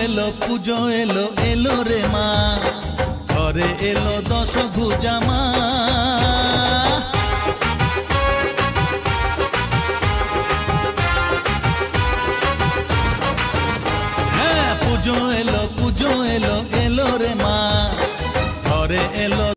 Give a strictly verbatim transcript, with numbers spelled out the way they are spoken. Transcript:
এলো পুজো এলো এলো রে মা, ঘরে এলো দশ ভুজা মা।